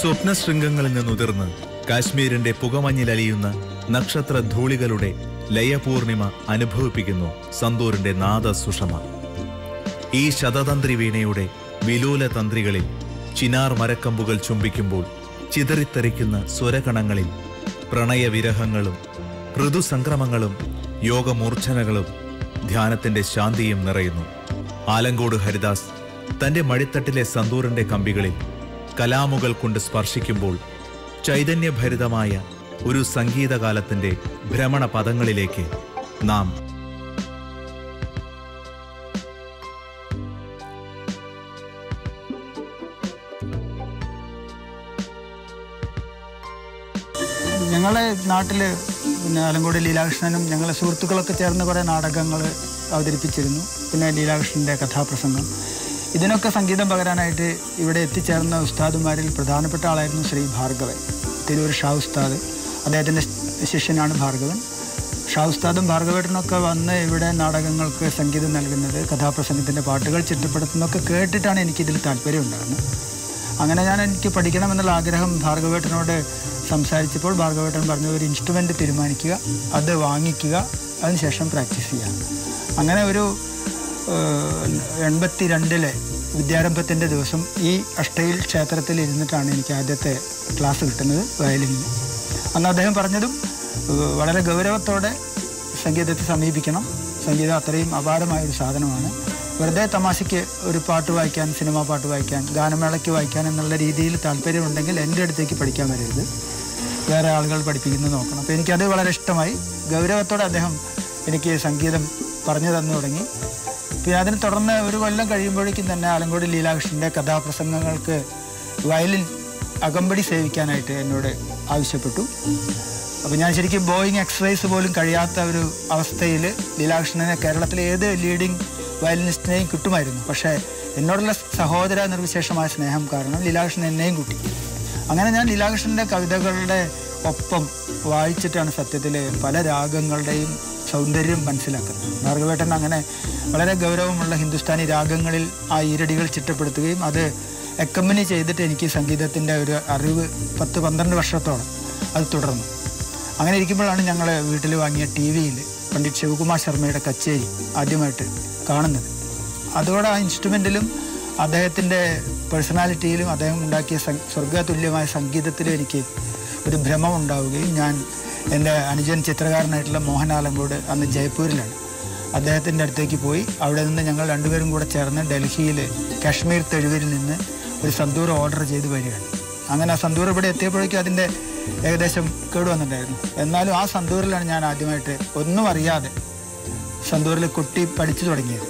സ്വപ്നശൃംഗങ്ങളിൽ നിന്നുതിർന്ന് കാശ്മീരിന്റെ പുകമഞ്ഞിലലിയുന്ന നക്ഷത്രധൂളികളുടെ ലയപൂർണിമ അനുഭവിപ്പിക്കുന്നു സന്തൂറിന്റെ നാദസുഷമ. ഈ ശതതന്ത്രി വീണയുടെ വിലോല തന്ത്രികളിൽ ചിനാർ മരക്കമ്പുകൾ ചുംബിക്കുമ്പോൾ ചിതറിത്തെറിക്കുന്ന സ്വരകണങ്ങളിൽ പ്രണയവിരഹങ്ങളും ഋതുസംക്രമങ്ങളും യോഗമൂർച്ഛനകളും ധ്യാനത്തിന്റെ ശാന്തിയും നിറയുന്നു. ആലങ്കോട് ഹരിദാസ് തന്റെ മടിത്തട്ടിലെ സന്തൂറിന്റെ കമ്പികളിൽ കലാമുകൾ കൊണ്ട് സ്പർശിക്കുമ്പോൾ ചൈതന്യഭരിതമായ ഒരു സംഗീതകാലത്തിന്റെ ഭ്രമണ പദങ്ങളിലേക്ക് നാം ഞങ്ങളെ നാട്ടിൽ പിന്നെ ആലങ്കോട് ലീലാകൃഷ്ണനും ഞങ്ങളെ സുഹൃത്തുക്കളൊക്കെ ചേർന്ന് കുറേ നാടകങ്ങൾ അവതരിപ്പിച്ചിരുന്നു. പിന്നെ ലീലാകൃഷ്ണൻ്റെ കഥാപ്രസംഗം, ഇതിനൊക്കെ സംഗീതം പകരാനായിട്ട് ഇവിടെ എത്തിച്ചേർന്ന ഉസ്താദുമാരിൽ പ്രധാനപ്പെട്ട ആളായിരുന്നു ശ്രീ ഭാർഗവൻ, തിരൂർ ഷാ ഉസ്താദ്. അദ്ദേഹത്തിൻ്റെ ശിഷ്യനാണ് ഭാർഗവൻ. ഷാ ഉസ്താദും ഭാർഗവേട്ടനൊക്കെ വന്ന് ഇവിടെ നാടകങ്ങൾക്ക് സംഗീതം നൽകുന്നത്, കഥാപ്രസംഗത്തിൻ്റെ പാട്ടുകൾ ചിട്ടപ്പെടുത്തുന്നതൊക്കെ കേട്ടിട്ടാണ് എനിക്കിതിൽ താല്പര്യം ഉണ്ടാകുന്നത്. അങ്ങനെ എനിക്ക് പഠിക്കണമെന്നുള്ള ആഗ്രഹം ഭാർഗവേട്ടനോട് സംസാരിച്ചപ്പോൾ ഭാർഗവേട്ടൻ പറഞ്ഞു, ഒരു ഇൻസ്ട്രുമെൻ്റ് തീരുമാനിക്കുക, അത് വാങ്ങിക്കുക, അതിനുശേഷം പ്രാക്ടീസ് ചെയ്യുക. അങ്ങനെ ഒരു 82 വിദ്യാരംഭത്തിൻ്റെ ദിവസം ഈ അഷ്ടയിൽ ക്ഷേത്രത്തിൽ ഇരുന്നിട്ടാണ് എനിക്ക് ആദ്യത്തെ ക്ലാസ് കിട്ടുന്നത് വയലിനിൽ. അന്ന് അദ്ദേഹം പറഞ്ഞതും വളരെ ഗൗരവത്തോടെ സംഗീതത്തെ സമീപിക്കണം, സംഗീതം അത്രയും അപാരമായൊരു സാധനമാണ്, വെറുതെ തമാശയ്ക്ക് ഒരു പാട്ട് വായിക്കാൻ, സിനിമാ പാട്ട് വായിക്കാൻ, ഗാനമേളയ്ക്ക് വായിക്കാൻ എന്നുള്ള രീതിയിൽ താല്പര്യമുണ്ടെങ്കിൽ എൻ്റെ അടുത്തേക്ക് പഠിക്കാൻ വരരുത്, വേറെ ആളുകൾ പഠിപ്പിക്കുന്നത് നോക്കണം. അപ്പോൾ എനിക്കത് വളരെ ഇഷ്ടമായി. ഗൗരവത്തോടെ അദ്ദേഹം എനിക്ക് സംഗീതം പറഞ്ഞു തന്നു തുടങ്ങി. പിന്നെ അതിന് തുടർന്ന് ഒരു കൊല്ലം കഴിയുമ്പോഴേക്കും തന്നെ ആലങ്കോട് ലീലാകൃഷ്ണൻ്റെ കഥാപ്രസംഗങ്ങൾക്ക് വയലിൻ അകമ്പടി സേവിക്കാനായിട്ട് എന്നോട് ആവശ്യപ്പെട്ടു. അപ്പോൾ ഞാൻ ശരിക്കും ബോയിങ് എക്സസൈസ് പോലും കഴിയാത്ത ഒരു അവസ്ഥയിൽ ലീലാകൃഷ്ണനെ കേരളത്തിലെ ഏത് ലീഡിങ് വയലിനിസ്റ്റിനെയും കിട്ടുമായിരുന്നു. പക്ഷേ എന്നോടുള്ള സഹോദര നിർവിശേഷമായ സ്നേഹം കാരണം ലീലാകൃഷ്ണൻ എന്നെയും കൂട്ടി. അങ്ങനെ ഞാൻ ലീലാകൃഷ്ണൻ്റെ കവിതകളുടെ ഒപ്പം വായിച്ചിട്ടാണ് സത്യത്തിൽ പല രാഗങ്ങളുടെയും സൗന്ദര്യം മനസ്സിലാക്കുന്നത്. ഭാർഗവേട്ടൻ അങ്ങനെ വളരെ ഗൗരവമുള്ള ഹിന്ദുസ്ഥാനി രാഗങ്ങളിൽ ആ ഈരടികൾ ചിട്ടപ്പെടുത്തുകയും അത് അക്കമ്പനി ചെയ്തിട്ട് എനിക്ക് സംഗീതത്തിൻ്റെ ഒരു അറിവ് 10-12 വർഷത്തോളം അത് തുടർന്നു. അങ്ങനെ ഇരിക്കുമ്പോഴാണ് ഞങ്ങൾ വീട്ടിൽ വാങ്ങിയ TV-യിൽ പണ്ഡിറ്റ് ശിവകുമാർ ശർമ്മയുടെ കച്ചേരി ആദ്യമായിട്ട് കാണുന്നത്. അതോടെ ആ ഇൻസ്ട്രുമെൻറ്റിലും അദ്ദേഹത്തിൻ്റെ പേഴ്സണാലിറ്റിയിലും അദ്ദേഹം ഉണ്ടാക്കിയ സ്വർഗതുല്യമായ സംഗീതത്തിലും എനിക്ക് ഒരു ഭ്രമം ഉണ്ടാവുകയും ഞാൻ എൻ്റെ അനുജൻ ചിത്രകാരനായിട്ടുള്ള മോഹൻ ആലങ്കോട് അന്ന് ജയ്പൂരിലാണ്, അദ്ദേഹത്തിൻ്റെ അടുത്തേക്ക് പോയി. അവിടെ നിന്ന് ഞങ്ങൾ രണ്ടുപേരും കൂടെ ചേർന്ന് ഡൽഹിയിൽ കാശ്മീർ തെരുവിൽ നിന്ന് ഒരു സന്തൂർ ഓർഡർ ചെയ്ത് വരികയാണ്. അങ്ങനെ ആ സന്തൂർ ഇവിടെ എത്തിയപ്പോഴേക്കും അതിൻ്റെ ഏകദേശം കേടുവന്നിട്ടുണ്ടായിരുന്നു. എന്നാലും ആ സന്തൂറിലാണ് ഞാൻ ആദ്യമായിട്ട് ഒന്നും അറിയാതെ സന്തൂറിൽ കൊട്ടി പഠിച്ചു തുടങ്ങിയത്.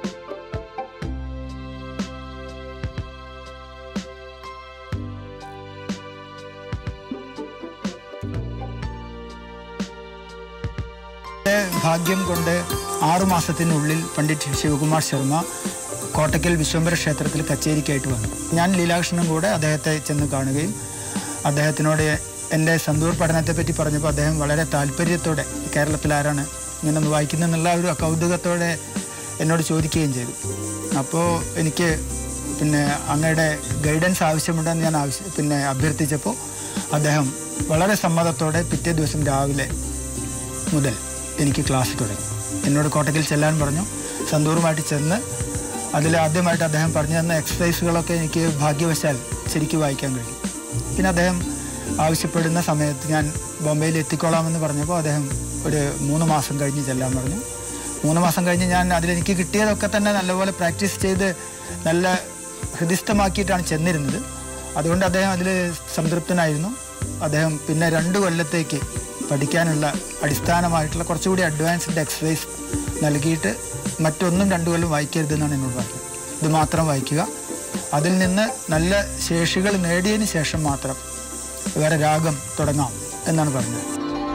ഭാഗ്യം കൊണ്ട് 6 മാസത്തിനുള്ളിൽ പണ്ഡിറ്റ് ശിവകുമാർ ശർമ്മ കോട്ടക്കൽ വിശ്വംഭര ക്ഷേത്രത്തിൽ കച്ചേരിക്കായിട്ട് വന്നു. ഞാൻ ലീലാകൃഷ്ണനും കൂടെ അദ്ദേഹത്തെ ചെന്ന് കാണുകയും അദ്ദേഹത്തിനോട് എൻ്റെ സന്തൂർ പഠനത്തെപ്പറ്റി പറഞ്ഞപ്പോൾ അദ്ദേഹം വളരെ താല്പര്യത്തോടെ കേരളത്തിൽ ആരാണ് ഇങ്ങനൊന്ന് വായിക്കുന്നതെന്നുള്ള ഒരു കൗതുകത്തോടെ എന്നോട് ചോദിക്കുകയും ചെയ്തു. അപ്പോൾ എനിക്ക് അങ്ങയുടെ ഗൈഡൻസ് ആവശ്യമുണ്ടെന്ന് ഞാൻ അഭ്യർത്ഥിച്ചപ്പോൾ അദ്ദേഹം വളരെ സമ്മതത്തോടെ പിറ്റേ ദിവസം രാവിലെ മുതൽ എനിക്ക് ക്ലാസ് തുടങ്ങി. എന്നോട് കോട്ടക്കൽ ചെല്ലാൻ പറഞ്ഞു. സന്തൂറുമായിട്ട് ചെന്ന് അതിൽ ആദ്യമായിട്ട് അദ്ദേഹം പറഞ്ഞു തന്ന എക്സസൈസുകളൊക്കെ എനിക്ക് ഭാഗ്യവശാൽ ശരിക്കും വായിക്കാൻ കഴിയും. പിന്നെ അദ്ദേഹം ആവശ്യപ്പെടുന്ന സമയത്ത് ഞാൻ ബോംബെയിൽ എത്തിക്കോളാമെന്ന് പറഞ്ഞപ്പോൾ അദ്ദേഹം ഒരു 3 മാസം കഴിഞ്ഞ് ചെല്ലാൻ പറഞ്ഞു. 3 മാസം കഴിഞ്ഞ് ഞാൻ അതിലെനിക്ക് കിട്ടിയതൊക്കെ തന്നെ നല്ലപോലെ പ്രാക്ടീസ് ചെയ്ത് നല്ല ഹൃദിസ്ഥമാക്കിയിട്ടാണ് ചെന്നിരുന്നത്. അതുകൊണ്ട് അദ്ദേഹം അതിൽ സംതൃപ്തനായിരുന്നു. അദ്ദേഹം പിന്നെ 2 കൊല്ലത്തേക്ക് പഠിക്കാനുള്ള അടിസ്ഥാനമായിട്ടുള്ള കുറച്ചുകൂടി അഡ്വാൻസ്ഡ് എക്സസൈസ് നൽകിയിട്ട് മറ്റൊന്നും 2 കൊല്ലം വായിക്കരുതെന്നാണ് എന്നോട് പറഞ്ഞത്. ഇത് മാത്രം വായിക്കുക, അതിൽ നിന്ന് നല്ല ശേഷികൾ നേടിയതിന് ശേഷം മാത്രം വേറെ രാഗം തുടങ്ങാം എന്നാണ് പറഞ്ഞത്.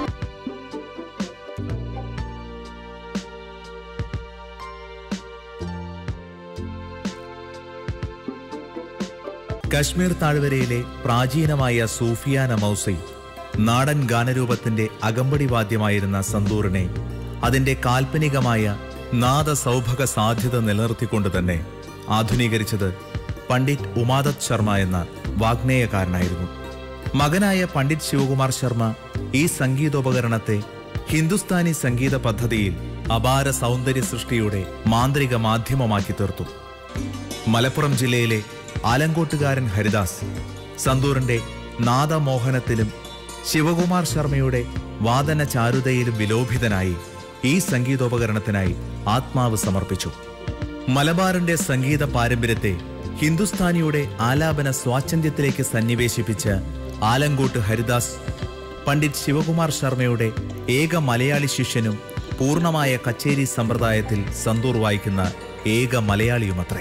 കശ്മീർ താഴ്വരയിലെ പ്രാചീനമായ സൂഫിയാന മൗസൈ നാടൻ ഗാനരൂപത്തിന്റെ അകമ്പടി വാദ്യമായിരുന്ന സന്തൂറിനെ അതിന്റെ കാൽപ്പനികമായ നാദസൗഭഗ സാധ്യത നിലനിർത്തിക്കൊണ്ട് തന്നെ ആധുനീകരിച്ചത് പണ്ഡിറ്റ് ഉമാദത്ത് ശർമ്മ എന്ന വാഗ്നേയകാരനായിരുന്നു. മകനായ പണ്ഡിറ്റ് ശിവകുമാർ ശർമ്മ ഈ സംഗീതോപകരണത്തെ ഹിന്ദുസ്ഥാനി സംഗീത പദ്ധതിയിൽ അപാര സൗന്ദര്യ സൃഷ്ടിയുടെ മാന്ത്രിക മാധ്യമമാക്കി തീർത്തു. മലപ്പുറം ജില്ലയിലെ ആലങ്കോട്ടുകാരൻ ഹരിദാസ് സന്തൂറിന്റെ നാദമോഹനത്തിലും ശിവകുമാർ ശർമ്മയുടെ വാദന ചാരുതയിലും വിലോഭിതനായി ഈ സംഗീതോപകരണത്തിനായി ആത്മാവ് സമർപ്പിച്ചു. മലബാറിന്റെ സംഗീത പാരമ്പര്യത്തെ ഹിന്ദുസ്ഥാനിയുടെ ആലാപന സ്വാച്ഛന്ദ്യത്തിലേക്ക് സന്നിവേശിപ്പിച്ച ആലങ്കോട്ട് ഹരിദാസ് പണ്ഡിറ്റ് ശിവകുമാർ ശർമ്മയുടെ ഏക മലയാളി ശിഷ്യനും പൂർണ്ണമായ കച്ചേരി സമ്പ്രദായത്തിൽ സന്തൂർ വായിക്കുന്ന ഏക മലയാളിയുമത്രേ.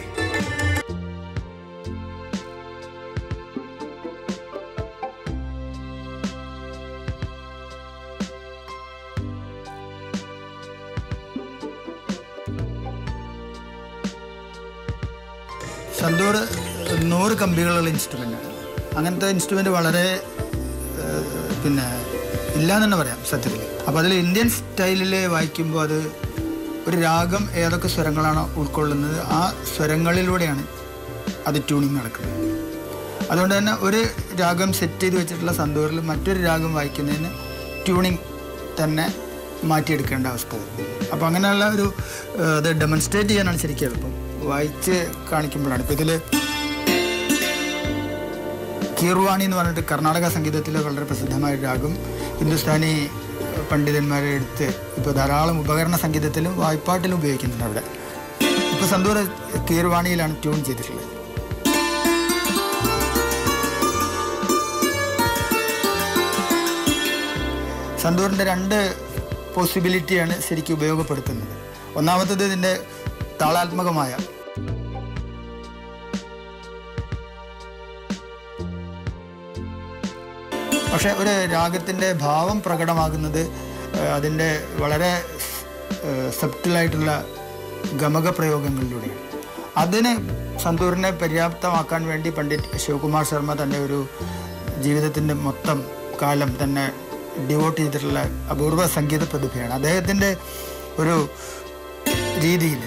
സന്തൂർ 100 കമ്പികളുള്ള ഇൻസ്ട്രുമെൻ്റാണ്. അങ്ങനത്തെ ഇൻസ്ട്രുമെൻ്റ് വളരെ ഇല്ലാന്ന് തന്നെ പറയാം സത്യത്തിൽ. അപ്പോൾ അതിൽ ഇന്ത്യൻ സ്റ്റൈലിൽ വായിക്കുമ്പോൾ അത് ഒരു രാഗം ഏതൊക്കെ സ്വരങ്ങളാണോ ഉൾക്കൊള്ളുന്നത് ആ സ്വരങ്ങളിലൂടെയാണ് അത് ട്യൂണിങ് നടക്കുന്നത്. അതുകൊണ്ട് തന്നെ ഒരു രാഗം സെറ്റ് ചെയ്ത് വെച്ചിട്ടുള്ള സന്തൂറിൽ മറ്റൊരു രാഗം വായിക്കുന്നതിന് ട്യൂണിങ് തന്നെ മാറ്റിയെടുക്കേണ്ട അവസ്ഥ. അപ്പോൾ അങ്ങനെയുള്ള അത് ഡെമോൺസ്ട്രേറ്റ് ചെയ്യാനാണ് ശരിക്കും എളുപ്പം, വായിച്ച് കാണിക്കുമ്പോഴാണ്. ഇപ്പോൾ ഇതിൽ കീർവാണി എന്ന് പറഞ്ഞിട്ട് കർണാടക സംഗീതത്തിലെ വളരെ പ്രസിദ്ധമായ രാഗം ഹിന്ദുസ്ഥാനി പണ്ഡിതന്മാരെ എടുത്ത് ഇപ്പോൾ ധാരാളം ഉപകരണ സംഗീതത്തിലും വായ്പാട്ടിലും ഉപയോഗിക്കുന്നുണ്ട്. അവിടെ ഇപ്പോൾ സന്തൂർ കീർവാണിയിലാണ് ട്യൂൺ ചെയ്തിട്ടുള്ളത്. സന്തൂറിൻ്റെ 2 പോസിബിലിറ്റിയാണ് ശരിക്കും ഉപയോഗപ്പെടുത്തുന്നത്. ഒന്നാമത്തത് ഇതിൻ്റെ താളാത്മകമായ പക്ഷെ ഒരു രാഗത്തിൻ്റെ ഭാവം പ്രകടമാകുന്നത് അതിൻ്റെ വളരെ സബ്റ്റിലായിട്ടുള്ള ഗമക പ്രയോഗങ്ങളിലൂടെയാണ്. അതിന് സന്തൂറിനെ പര്യാപ്തമാക്കാൻ വേണ്ടി പണ്ഡിറ്റ് ശിവകുമാർ ശർമ്മ തൻ്റെ ഒരു ജീവിതത്തിൻ്റെ മൊത്തം കാലം തന്നെ ഡിവോട്ട് ചെയ്തിട്ടുള്ള അപൂർവ സംഗീത പ്രതിഭയാണ്. അദ്ദേഹത്തിൻ്റെ ഒരു രീതിയിൽ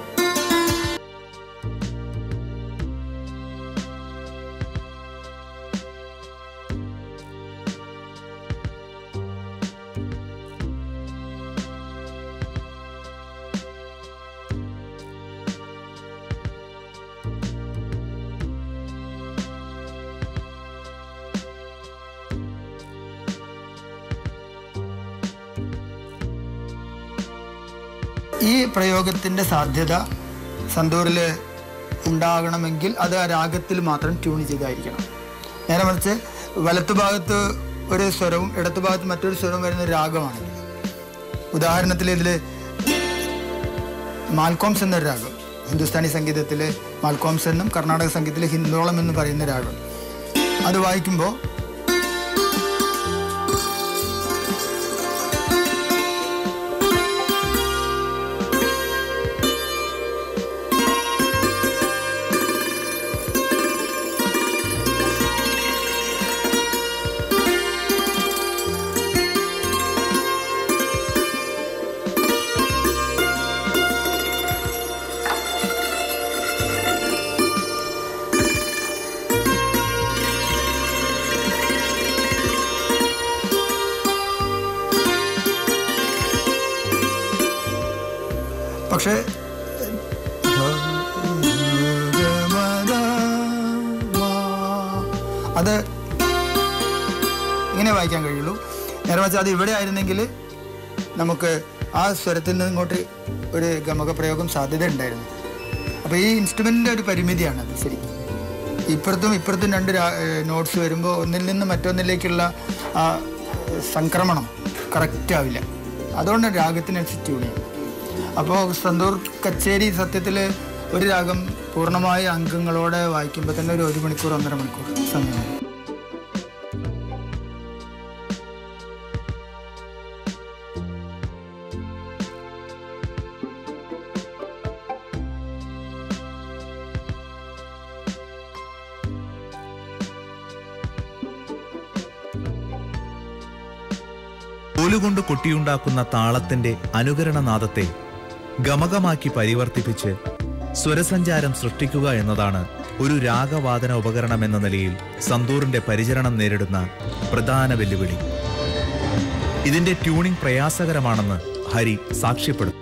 ഈ പ്രയോഗത്തിൻ്റെ സാധ്യത സന്തൂറിൽ ഉണ്ടാകണമെങ്കിൽ അത് ആ രാഗത്തിൽ മാത്രം ട്യൂൺ ചെയ്തായിരിക്കണം. നേരെ മറിച്ച് വലത്തുഭാഗത്ത് ഒരു സ്വരവും ഇടത്തുഭാഗത്ത് മറ്റൊരു സ്വരവും വരുന്ന രാഗമാണ്. ഉദാഹരണത്തിൽ ഇതിൽ മാൽക്കോംസ് എന്നൊരു രാഗം, ഹിന്ദുസ്ഥാനി സംഗീതത്തിൽ മാൽക്കോംസ് എന്നും കർണാടക സംഗീതത്തിൽ ഹിന്ദോളം എന്ന് പറയുന്ന രാഗം, അത് വായിക്കുമ്പോൾ പക്ഷേ അത് ഇങ്ങനെ വായിക്കാൻ കഴിയുള്ളൂ. നേരെ വെച്ചാൽ അത് ഇവിടെ ആയിരുന്നെങ്കിൽ നമുക്ക് ആ സ്വരത്തിൽ നിന്ന് ഇങ്ങോട്ട് ഒരു ഗമക പ്രയോഗം സാധ്യത ഉണ്ടായിരുന്നു. അപ്പോൾ ഈ ഇൻസ്ട്രുമെൻറ്റിൻ്റെ ഒരു പരിമിതിയാണ് അത്. ശരിക്കും ഇപ്പുറത്തും 2 നോട്ട്സ് വരുമ്പോൾ ഒന്നിൽ നിന്ന് മറ്റൊന്നിലേക്കുള്ള ആ സംക്രമണം കറക്റ്റ് ആവില്ല. അതുകൊണ്ട് രാഗത്തിനനുസരിച്ച് ട്യൂൺ ചെയ്യും. അപ്പോൾ സന്തൂർ കച്ചേരി സത്യത്തിൽ ഒരു രാഗം പൂർണ്ണമായ അംഗങ്ങളോടെ വായിക്കുമ്പോൾ തന്നെ ഒരു 1 മണിക്കൂർ 1.5 മണിക്കൂർ സമയമാണ്. കോലുകൊണ്ട് കൊട്ടിയുണ്ടാക്കുന്ന താളത്തിന്റെ അനുകരണനാദത്തെ ഗമകമാക്കി പരിവർത്തിപ്പിച്ച് സ്വരസഞ്ചാരം സൃഷ്ടിക്കുക എന്നതാണ് ഒരു രാഗവാദന ഉപകരണം എന്ന നിലയിൽ സന്തൂറിന്റെ പരിചരണം നേരിടുന്ന പ്രധാന വെല്ലുവിളി. ഇതിന്റെ ട്യൂണിംഗ് പ്രയാസകരമാണെന്ന് ഹരി സാക്ഷ്യപ്പെടുന്നു.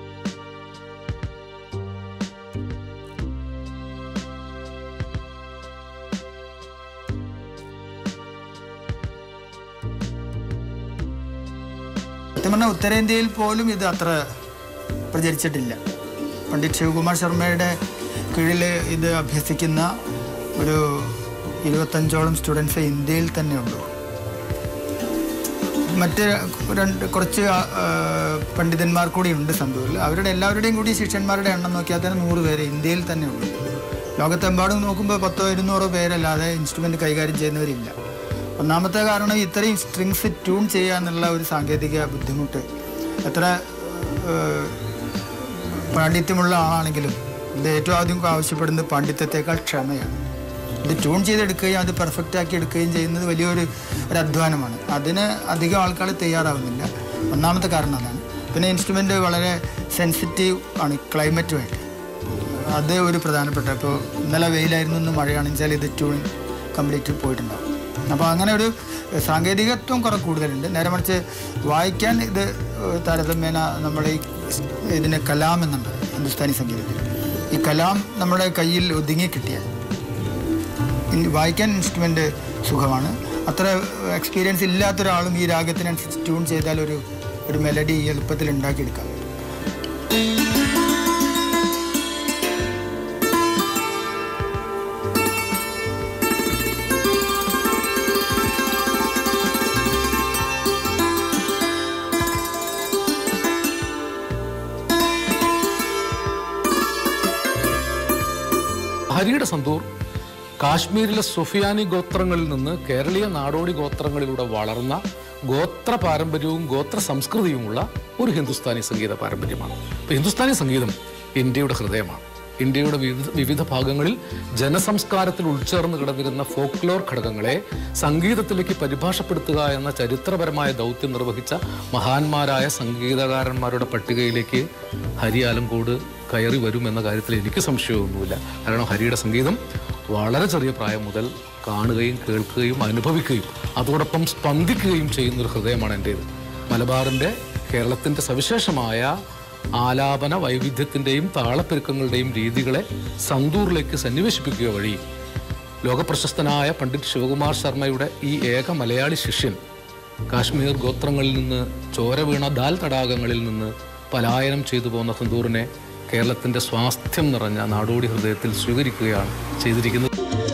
സത്യം പറഞ്ഞാൽ ഉത്തരേന്ത്യയിൽ പോലും ഇത് അത്ര പ്രചരിച്ചിട്ടില്ല. പണ്ഡിറ്റ് ശിവകുമാർ ശർമ്മയുടെ കീഴിൽ ഇത് അഭ്യസിക്കുന്ന ഒരു 25ഓളം സ്റ്റുഡൻസ് ഇന്ത്യയിൽ തന്നെയുള്ളൂ. മറ്റ് കുറച്ച് പണ്ഡിതന്മാർ കൂടിയുണ്ട് സന്തൂറിൽ. അവരുടെ എല്ലാവരുടെയും കൂടി ശിഷ്യന്മാരുടെ എണ്ണം നോക്കിയാൽ തന്നെ 100 പേര് ഇന്ത്യയിൽ തന്നെ ഉള്ളൂ. ലോകത്തെമ്പാടും നോക്കുമ്പോൾ 10-200 പേരല്ലാതെ ഇൻസ്ട്രുമെൻ്റ് കൈകാര്യം ചെയ്യുന്നവരില്ല. ഒന്നാമത്തെ കാരണം ഇത്രയും സ്ട്രിങ്സ് ട്യൂൺ ചെയ്യുക എന്നുള്ള ഒരു സാങ്കേതിക ബുദ്ധിമുട്ട്. എത്ര പാണ്ഡിത്യമുള്ള ആളാണെങ്കിലും ഇത് ഏറ്റവും ആദ്യം ആവശ്യപ്പെടുന്നത് പാണ്ഡിത്യത്തെക്കാൾ ക്ഷമയാണ്. ഇത് ട്യൂൺ ചെയ്തെടുക്കുകയും അത് പെർഫെക്റ്റ് ആക്കി എടുക്കുകയും ചെയ്യുന്നത് വലിയൊരു അധ്വാനമാണ്. അതിന് അധികം ആൾക്കാർ തയ്യാറാവുന്നില്ല. ഒന്നാമത്തെ കാരണം അതാണ്. പിന്നെ ഇൻസ്ട്രുമെൻ്റ് വളരെ സെൻസിറ്റീവ് ആണ് ക്ലൈമറ്റുമായിട്ട്. അത് ഒരു പ്രധാനപ്പെട്ട, ഇപ്പോൾ ഇന്നലെ വെയിലായിരുന്നു, ഇന്ന് മഴയാണെന്ന് വെച്ചാൽ ഇത് ട്യൂണിങ് കംപ്ലീറ്റ് പോയിട്ടുണ്ടാകും. അപ്പോൾ അങ്ങനെ ഒരു സാങ്കേതികത്വം കുറെ കൂടുതലുണ്ട്. നേരെ മറിച്ച് വായിക്കാൻ ഇത് താരതമ്യേന നമ്മൾ ഇതിന് കലാം എന്നും പറയും ഹിന്ദുസ്ഥാനി സംഗീതത്തിൽ. ഈ കലാം നമ്മുടെ കയ്യിൽ ഒതുങ്ങി കിട്ടിയാൽ വായിക്കാൻ ഇൻസ്ട്രുമെൻ്റ് സുഖമാണ്. അത്ര എക്സ്പീരിയൻസ് ഇല്ലാത്തൊരാളും ഈ രാഗത്തിനനുസരിച്ച് ട്യൂൺ ചെയ്താൽ ഒരു മെലഡി എളുപ്പത്തിൽ ഉണ്ടാക്കിയെടുക്കാൻ പറ്റും. ഹരിയുടെ സന്തൂർ കാശ്മീരിലെ സുഫിയാനി ഗോത്രങ്ങളിൽ നിന്ന് കേരളീയ നാടോടി ഗോത്രങ്ങളിലൂടെ വളർന്ന ഗോത്ര പാരമ്പര്യവും ഗോത്ര സംസ്കൃതിയുമുള്ള ഒരു ഹിന്ദുസ്ഥാനി സംഗീത പാരമ്പര്യമാണ്. ഹിന്ദുസ്ഥാനി സംഗീതം ഇന്ത്യയുടെ ഹൃദയമാണ്. ഇന്ത്യയുടെ വിവിധ ഭാഗങ്ങളിൽ ജനസംസ്കാരത്തിൽ ഉൾച്ചേർന്ന് കിടന്നിരുന്ന ഫോക്ലോർ ഘടകങ്ങളെ സംഗീതത്തിലേക്ക് പരിഭാഷപ്പെടുത്തുക എന്ന ചരിത്രപരമായ ദൗത്യം നിർവഹിച്ച മഹാന്മാരായ സംഗീതകാരന്മാരുടെ പട്ടികയിലേക്ക് ഹരി ആലങ്കോട് കയറി വരുമെന്ന കാര്യത്തിൽ എനിക്ക് സംശയമൊന്നുമില്ല. കാരണം ഹരിയുടെ സംഗീതം വളരെ ചെറിയ പ്രായം മുതൽ കാണുകയും കേൾക്കുകയും അനുഭവിക്കുകയും അതോടൊപ്പം സ്പന്ദിക്കുകയും ചെയ്യുന്നൊരു ഹൃദയമാണ് എൻ്റേത്. മലബാറിൻ്റെ കേരളത്തിൻ്റെ സവിശേഷമായ ആലാപന വൈവിധ്യത്തിൻ്റെയും താളപ്പെരുക്കങ്ങളുടെയും രീതികളെ സന്തൂറിലേക്ക് സന്നിവേശിപ്പിക്കുക വഴി ലോകപ്രശസ്തനായ പണ്ഡിറ്റ് ശിവകുമാർ ശർമ്മയുടെ ഈ ഏക മലയാളി ശിഷ്യൻ കാശ്മീർ ഗോത്രങ്ങളിൽ നിന്ന് ചോര വീണ ദാൽ തടാകങ്ങളിൽ നിന്ന് പലായനം ചെയ്തു പോകുന്ന സന്തൂറിനെ കേരളത്തിൻ്റെ സ്വാസ്ഥ്യം നിറഞ്ഞ നാടോടി ഹൃദയത്തിൽ സ്വീകരിക്കുകയാണ് ചെയ്തിരിക്കുന്നത്.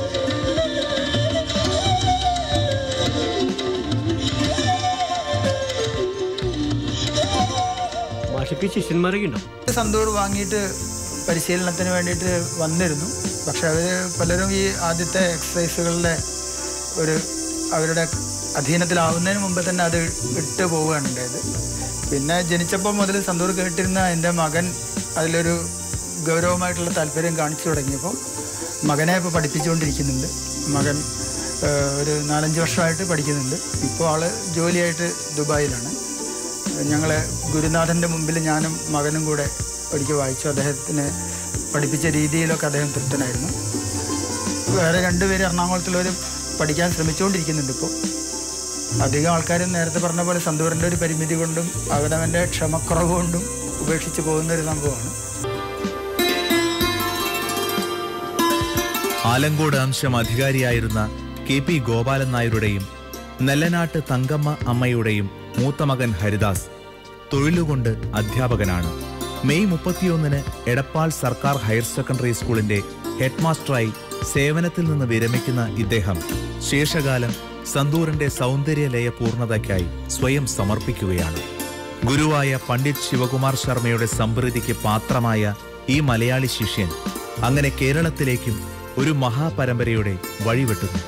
സന്തൂർ വാങ്ങിയിട്ട് പരിശീലനത്തിന് വേണ്ടിയിട്ട് വന്നിരുന്നു. പക്ഷെ അവർ പലരും ഈ ആദ്യത്തെ എക്സസൈസുകളുടെ അവരുടെ അധീനത്തിലാവുന്നതിന് മുമ്പ് തന്നെ അത് വിട്ടു പോവുകയാണ് ഉണ്ടായത്. പിന്നെ ജനിച്ചപ്പോൾ മുതൽ സന്തൂർ കേട്ടിരുന്ന എൻ്റെ മകൻ അതിലൊരു ഗൗരവമായിട്ടുള്ള താല്പര്യം കാണിച്ചു തുടങ്ങിയപ്പോൾ മകനെ ഇപ്പോൾ പഠിപ്പിച്ചുകൊണ്ടിരിക്കുന്നുണ്ട്. മകൻ ഒരു 4-5 വർഷമായിട്ട് പഠിക്കുന്നുണ്ട്. ഇപ്പോൾ ആൾ ജോലിയായിട്ട് ദുബായിലാണ്. ഞങ്ങളെ ഗുരുനാഥൻ്റെ മുമ്പിൽ ഞാനും മകനും കൂടെ ഒരിക്കൽ വായിച്ചു. അദ്ദേഹത്തിന് പഠിപ്പിച്ച രീതിയിലൊക്കെ അദ്ദേഹം തൃപ്തനായിരുന്നു. വേറെ 2 പേര് എറണാകുളത്തുള്ളവർ പഠിക്കാൻ ശ്രമിച്ചുകൊണ്ടിരിക്കുന്നുണ്ട്. ഇപ്പോൾ അധികം ആൾക്കാരും നേരത്തെ പറഞ്ഞ പോലെ സന്തൂറിൻ്റെ ഒരു പരിമിതി കൊണ്ടും അവനവൻ്റെ ക്ഷമക്കുറവ് കൊണ്ടും ഉപേക്ഷിച്ച് പോകുന്നൊരു സംഭവമാണ്. ആലങ്കോട് അംശം അധികാരിയായിരുന്ന KP ഗോപാലൻ നായരുടെയും നെല്ലനാട്ട് തങ്കമ്മ അമ്മയുടെയും മൂത്ത മകൻ ഹരിദാസ് തൊഴിലുകൊണ്ട് അധ്യാപകനാണ്. മെയ് 31 എടപ്പാൾ സർക്കാർ ഹയർ സെക്കൻഡറി സ്കൂളിന്റെ ഹെഡ് മാസ്റ്ററായി സേവനത്തിൽ നിന്ന് വിരമിക്കുന്ന ഇദ്ദേഹം ശേഷകാലം സന്തൂറിന്റെ സൗന്ദര്യലയ പൂർണ്ണതയ്ക്കായി സ്വയം സമർപ്പിക്കുകയാണ്. ഗുരുവായ പണ്ഡിറ്റ് ശിവകുമാർ ശർമ്മയുടെ സംപ്രീതിക്ക് പാത്രമായ ഈ മലയാളി ശിഷ്യൻ അങ്ങനെ കേരളത്തിലേക്കും ഒരു മഹാപരമ്പരയുടെ വഴിവെട്ടുന്നു.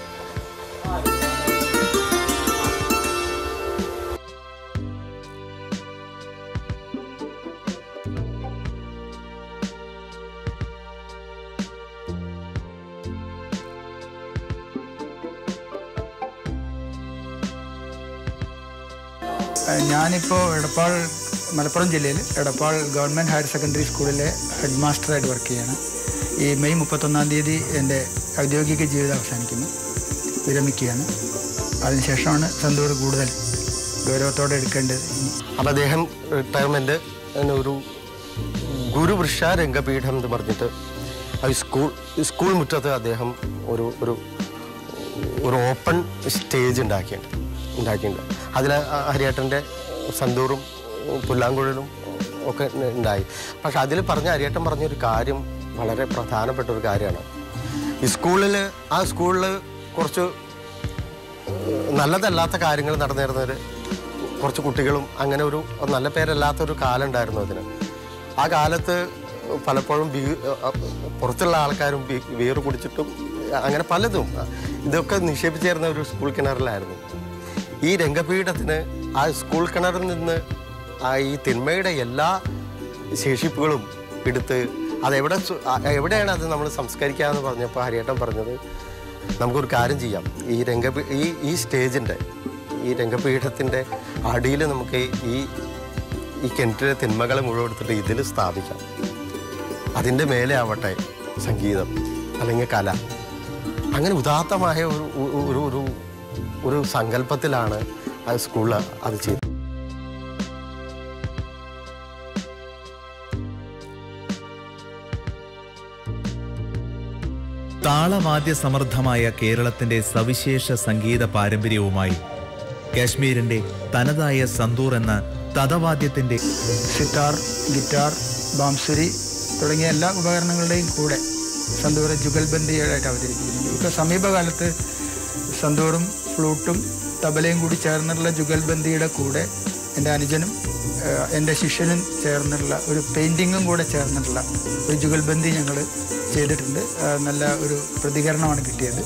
ഞാനിപ്പോൾ എടപ്പാൾ മലപ്പുറം ജില്ലയിൽ എടപ്പാൾ ഗവൺമെൻറ് ഹയർ സെക്കൻഡറി സ്കൂളിലെ ഹെഡ് മാസ്റ്ററായിട്ട് വർക്ക് ചെയ്യാണ്. ഈ മെയ് 31 തീയതി എൻ്റെ ഔദ്യോഗിക ജീവിതം അവസാനിക്കുന്നു, വിരമിക്കുകയാണ്. അതിനുശേഷമാണ് സന്തൂർ കൂടുതൽ ഗൗരവത്തോടെ എടുക്കേണ്ടത്. അപ്പോൾ അദ്ദേഹം റിട്ടയർമെൻറ്റ് ഒരു ഗുരുവൃക്ഷ രംഗപീഠം എന്ന് പറഞ്ഞിട്ട് സ്കൂൾ മുറ്റത്ത് അദ്ദേഹം ഒരു ഓപ്പൺ സ്റ്റേജ് ഉണ്ടാക്കിയിട്ടുണ്ട്. അതിൽ ഹരിയേട്ടൻ്റെ സന്തൂറും പുല്ലാങ്കുഴലും ഒക്കെ ഉണ്ടായി. പക്ഷെ അതിൽ ഹരിയേട്ടൻ പറഞ്ഞൊരു കാര്യം വളരെ പ്രധാനപ്പെട്ട ഒരു കാര്യമാണ്. ഈ സ്കൂളിൽ കുറച്ച് നല്ലതല്ലാത്ത കാര്യങ്ങൾ നടന്നിരുന്നവർ കുറച്ച് കുട്ടികളും അങ്ങനെ ഒരു നല്ല പേരല്ലാത്തൊരു കാലം ഉണ്ടായിരുന്നു അതിന്. ആ കാലത്ത് പലപ്പോഴും പുറത്തുള്ള ആൾക്കാരും വീറ് കുടിച്ചിട്ടും അങ്ങനെ പലതും ഇതൊക്കെ നിക്ഷേപിച്ചേർന്ന ഒരു സ്കൂൾ കിണറിലായിരുന്നു. ഈ രംഗപീഠത്തിന് ആ സ്കൂൾ കിണറിൽ നിന്ന് ഈ തിന്മയുടെ എല്ലാ ശേഷിപ്പുകളും എടുത്ത് എവിടെയാണ് അത് നമ്മൾ സംസ്കരിക്കാമെന്ന് പറഞ്ഞപ്പോൾ ഹരിയേട്ടൻ പറഞ്ഞത്, നമുക്കൊരു കാര്യം ചെയ്യാം, ഈ സ്റ്റേജിൻ്റെ ഈ രംഗപീഠത്തിൻ്റെ അടിയിൽ നമുക്ക് ഈ കിണറ്റിലെ തിന്മകളെ മുഴുവൻ എടുത്തിട്ട് ഇതിൽ സ്ഥാപിക്കാം. അതിൻ്റെ മേലെ ആവട്ടെ സംഗീതം അല്ലെങ്കിൽ കല. അങ്ങനെ ഉദാത്തമായ ഒരു സങ്കല്പത്തിലാണ് ആ സ്കൂളിൽ അത് ചെയ്തത്. താളവാദ്യ സമൃദ്ധമായ കേരളത്തിന്റെ സവിശേഷ സംഗീത പാരമ്പര്യവുമായി കാശ്മീരിന്റെ തനതായ സന്തൂർ എന്ന തതവാദ്യത്തിന്റെ സിത്താർ, ഗിറ്റാർ, ബാംസുരി തുടങ്ങിയ എല്ലാ ഉപകരണങ്ങളുടെയും കൂടെ സന്തൂർ ജുഗൽബന്ദിയായിട്ട് അവതരിപ്പിക്കുന്നു. ഇപ്പോൾ സമീപകാലത്ത് സന്തൂറും ഫ്ലൂട്ടും തബലയും കൂടി ചേർന്നുള്ള ജുഗൽബന്ദിയുടെ കൂടെ എൻ്റെ അനുജനും എൻ്റെ ശിഷ്യനും ചേർന്നുള്ള ഒരു പെയിൻറ്റിങ്ങും കൂടെ ചേർന്നിട്ടുള്ള ഒരു ജുഗൽബന്ദി ഞങ്ങൾ ചെയ്തിട്ടുണ്ട്. നല്ല ഒരു പ്രതികരണമാണ് കിട്ടിയത്.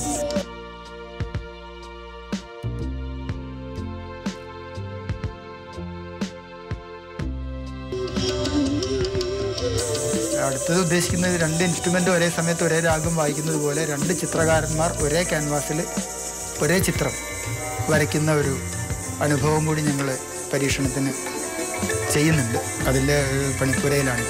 അടുത്തത് ഉദ്ദേശിക്കുന്നത് 2 ഇൻസ്ട്രുമെൻ്റ് ഒരേ സമയത്ത് ഒരേ രാഗം വായിക്കുന്നത് പോലെ 2 ചിത്രകാരന്മാർ ഒരേ ക്യാൻവാസിൽ ഒരേ ചിത്രം വരയ്ക്കുന്ന ഒരു അനുഭവം കൂടി ഞങ്ങൾ പരീക്ഷണത്തിന് ചെയ്യുന്നുണ്ട്. അതിൻ്റെ പണിപ്പുരയിലാണ്.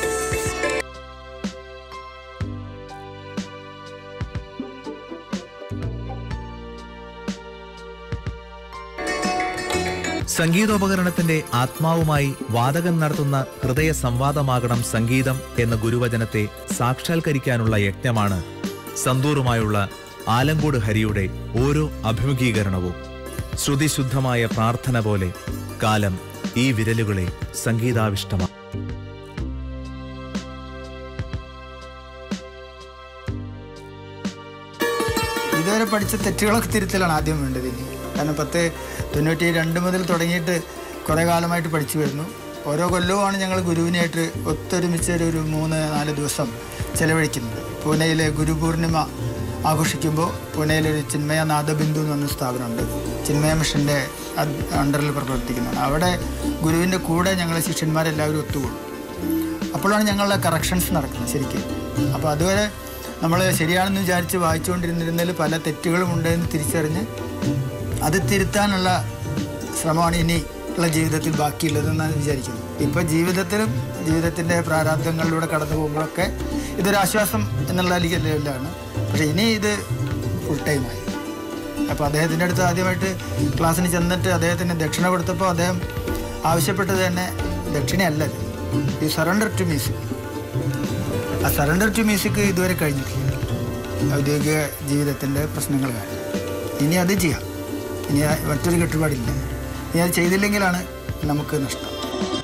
സംഗീതോപകരണത്തിന്റെ ആത്മാവുമായി വാദകൻ നടത്തുന്ന ഹൃദയ സംവാദമാകണം സംഗീതം എന്ന ഗുരുവചനത്തെ സാക്ഷാത്കരിക്കാനുള്ള യജ്ഞമാണ് സന്തൂറുമായുള്ള ആലങ്കോട് ഹരിയുടെ ഓരോ അഭിമുഖീകരണവും. ശ്രുതിശുദ്ധമായ പ്രാർത്ഥന പോലെ കാലം ഈ വിരലുകളെ സംഗീതാവിഷ്ടമാണ്. ഇതുവരെ പഠിച്ച തെറ്റുകളൊക്കെ തിരുത്തലാണ് ആദ്യം വേണ്ടത്. ഇനി കാരണം 1092 മുതൽ തുടങ്ങിയിട്ട് കുറേ കാലമായിട്ട് പഠിച്ചു വരുന്നു. ഓരോ കൊല്ലവുമാണ് ഞങ്ങൾ ഗുരുവിനായിട്ട് ഒത്തൊരുമിച്ച് ഒരു 3-4 ദിവസം ചെലവഴിക്കുന്നത്. പൂനെയിലെ ഗുരുപൂർണിമ ആഘോഷിക്കുമ്പോൾ പൂനെയിലൊരു ചിന്മയ നാദബിന്ദു എന്ന് പറഞ്ഞ സ്ഥാപനമുണ്ട്. ചിന്മയ മിഷൻ്റെ അണ്ടറിൽ പ്രവർത്തിക്കുന്നതാണ്. അവിടെ ഗുരുവിൻ്റെ കൂടെ ഞങ്ങൾ ശിഷ്യന്മാരെല്ലാവരും ഒത്തുകൂടും. അപ്പോഴാണ് ഞങ്ങളുടെ കറക്ഷൻസ് നടക്കുന്നത് ശരിക്കും. അപ്പോൾ അതുവരെ നമ്മൾ ശരിയാണെന്ന് വിചാരിച്ച് വായിച്ചുകൊണ്ടിരുന്നതിൽ പല തെറ്റുകളും ഉണ്ടെന്ന് തിരിച്ചറിഞ്ഞ് അത് തിരുത്താനുള്ള ശ്രമമാണ് ഇനി ഉള്ള ജീവിതത്തിൽ ബാക്കിയുള്ളതെന്നാണ് വിചാരിക്കുന്നത്. ഇപ്പോൾ ജീവിതത്തിൻ്റെ പ്രാരാബ്ദങ്ങളിലൂടെ കടന്നു പോകുമ്പോഴൊക്കെ ഇതൊരാശ്വാസം എന്നുള്ള ലെവലിലാണ്. പക്ഷേ ഇനി ഇത് ഫുൾ ടൈമായി. അപ്പോൾ അദ്ദേഹത്തിൻ്റെ അടുത്ത് ആദ്യമായിട്ട് ക്ലാസ്സിന് ചെന്നിട്ട് അദ്ദേഹത്തിന് ദക്ഷിണ കൊടുത്തപ്പോൾ അദ്ദേഹം ആവശ്യപ്പെട്ടത് തന്നെ ദക്ഷിണയല്ല, ഈ സറണ്ടർ ടു മ്യൂസിക്. ആ സറണ്ടർ ടു മ്യൂസിക് ഇതുവരെ കഴിഞ്ഞിട്ടില്ല ഔദ്യോഗിക ജീവിതത്തിൻ്റെ പ്രശ്നങ്ങൾ കാരണം. ഇനി അത് ചെയ്യാം. ഇനി മറ്റൊരു കെട്ടുപാടില്ല. ഇനി അത് ചെയ്തില്ലെങ്കിലാണ് നമുക്ക് നഷ്ടം.